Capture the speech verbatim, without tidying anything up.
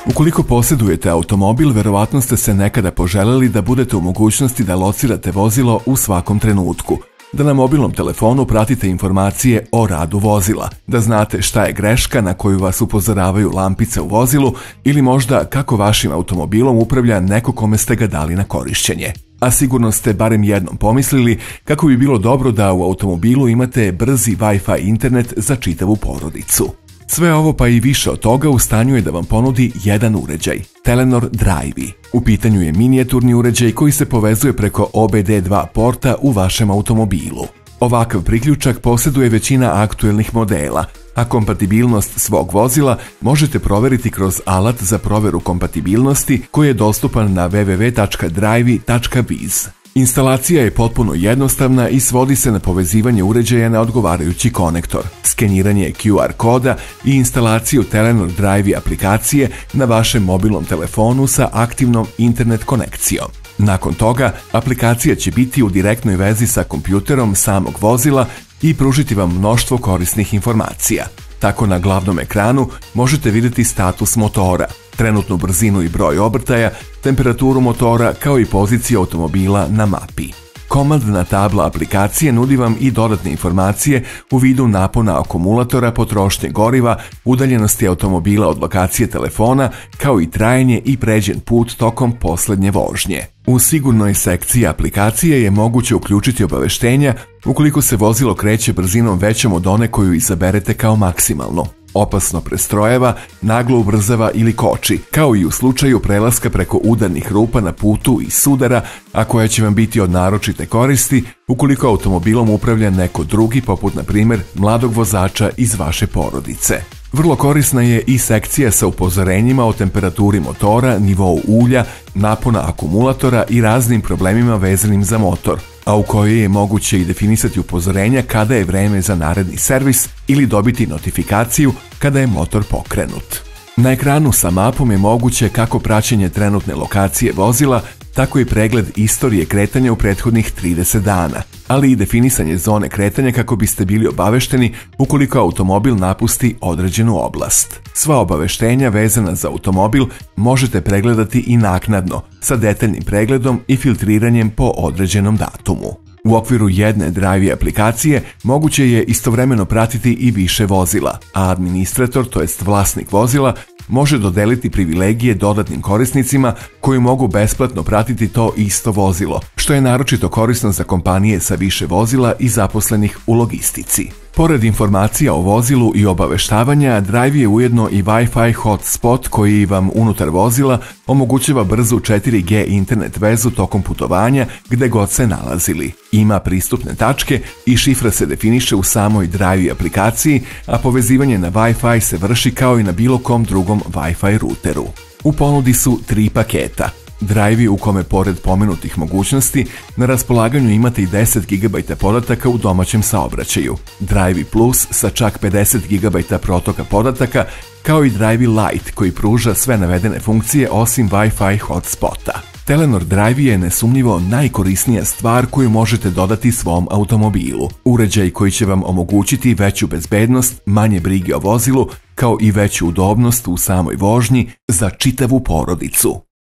Ukoliko posjedujete automobil, verovatno ste se nekada poželeli da budete u mogućnosti da locirate vozilo u svakom trenutku, da na mobilnom telefonu pratite informacije o radu vozila, da znate šta je greška na koju vas upozoravaju lampice u vozilu ili možda kako vašim automobilom upravlja neko kome ste ga dali na korišćenje. A sigurno ste barem jednom pomislili kako bi bilo dobro da u automobilu imate brzi Wi-Fi internet za čitavu porodicu. Sve ovo pa i više od toga u stanju je da vam ponudi jedan uređaj, Telenor Drive. U pitanju je minijaturni uređaj koji se povezuje preko O B D dva porta u vašem automobilu. Ovakav priključak posjeduje većina aktuelnih modela, a kompatibilnost svog vozila možete proveriti kroz alat za proveru kompatibilnosti koji je dostupan na w w w tačka drive tačka biz. Instalacija je potpuno jednostavna i svodi se na povezivanje uređaja na odgovarajući konektor, skeniranje Q R koda i instalaciju Telenor Drive aplikacije na vašem mobilnom telefonu sa aktivnom internet konekcijom. Nakon toga, aplikacija će biti u direktnoj vezi sa kompjuterom samog vozila i pružiti vam mnoštvo korisnih informacija. Tako na glavnom ekranu možete vidjeti status motora, trenutnu brzinu i broj obrtaja, temperaturu motora kao i poziciju automobila na mapi. Komandna tabla aplikacije nudi vam i dodatne informacije u vidu napona akumulatora, potrošnje goriva, udaljenosti automobila od lokacije telefona, kao i trajanje i pređen put tokom posljednje vožnje. U sigurnoj sekciji aplikacije je moguće uključiti obaveštenja ukoliko se vozilo kreće brzinom većom od one koju izaberete kao maksimalnu, opasno prestrojava, naglo ubrzava ili koči, kao i u slučaju prelaska preko udarnih rupa na putu i sudara, a koja će vam biti od naročite koristi ukoliko automobilom upravlja neko drugi, poput na primjer mladog vozača iz vaše porodice. Vrlo korisna je i sekcija sa upozorenjima o temperaturi motora, nivou ulja, napona akumulatora i raznim problemima vezanim za motor, a u kojoj je moguće i definisati upozorenja kada je vreme za naredni servis ili dobiti notifikaciju kada je motor pokrenut. Na ekranu sa mapom je moguće kako praćenje trenutne lokacije vozila, tako i pregled istorije kretanja u prethodnih trideset dana, ali i definisanje zone kretanja kako biste bili obavešteni ukoliko automobil napusti određenu oblast. Sva obaveštenja vezana za automobil možete pregledati i naknadno, sa detaljnim pregledom i filtriranjem po određenom datumu. U okviru jedne Drive aplikacije moguće je istovremeno pratiti i više vozila, a administrator, to jest vlasnik vozila, može dodeliti privilegije dodatnim korisnicima koji mogu besplatno pratiti to isto vozilo, što je naročito korisno za kompanije sa više vozila i zaposlenih u logistici. Pored informacija o vozilu i obaveštavanja, Drive je ujedno i Wi-Fi hotspot koji vam unutar vozila omogućava brzu četiri G internet vezu tokom putovanja gde god se nalazili. Ima pristupne tačke i šifra se definiše u samoj Drive aplikaciji, a povezivanje na Wi-Fi se vrši kao i na bilo kom drugom Wi-Fi ruteru. U ponudi su tri paketa. Drive u kome pored pomenutih mogućnosti na raspolaganju imate i deset gigabajta podataka u domaćem saobraćaju, Drive Plus sa čak pedeset gigabajta protoka podataka, kao i Drive Lite koji pruža sve navedene funkcije osim Wi-Fi hotspota. Telenor Drive je nesumnjivo najkorisnija stvar koju možete dodati svom automobilu. Uređaj koji će vam omogućiti veću bezbednost, manje brige o vozilu, kao i veću udobnost u samoj vožnji za čitavu porodicu.